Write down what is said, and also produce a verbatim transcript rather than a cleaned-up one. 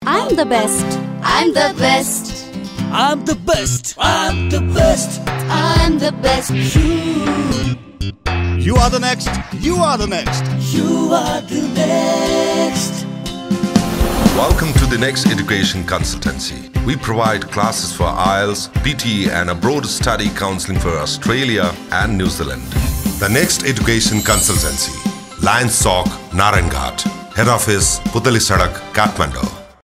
I'm the best. I'm the best. I'm the best. I'm the best. I'm the best. You. You are the next. You are the next. You are the next. Welcome to the Next Education Consultancy. We provide classes for I E L T S, P T E and abroad study counseling for Australia and New Zealand. The Next Education Consultancy. Lions Talk, Naranghat. Head Office, Putali Sadak, Kathmandu.